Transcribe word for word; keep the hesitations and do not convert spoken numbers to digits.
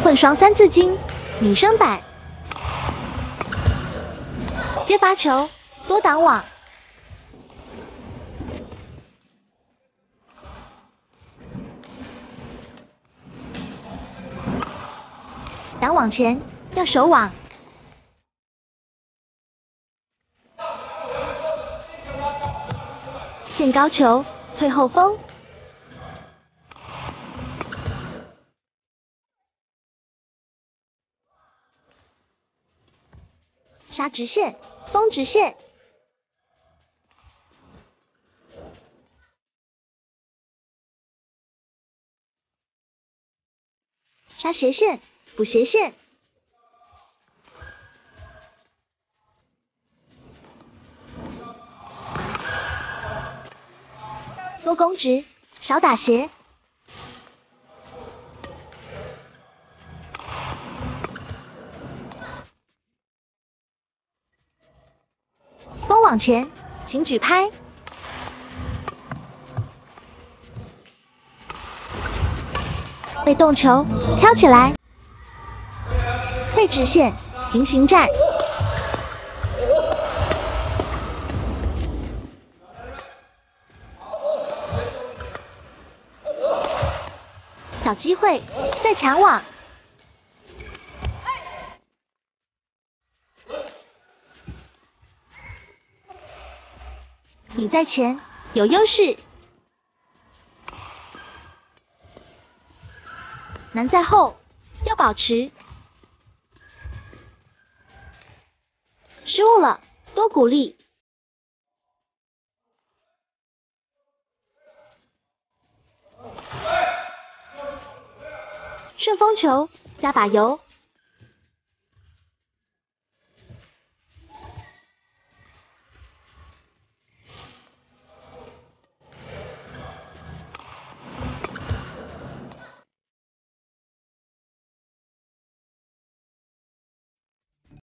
混双三字经，女生版。接发球，多挡网。挡网前要守网。线高球，退后锋。 杀直线，封直线，杀斜线，补斜线，多攻直，少打斜。 封网前，请举拍。被动球，挑起来。退直线，平行站。找机会，再抢网。 你在前，有优势；男在后，要保持。失误了，多鼓励。顺风球，加把油。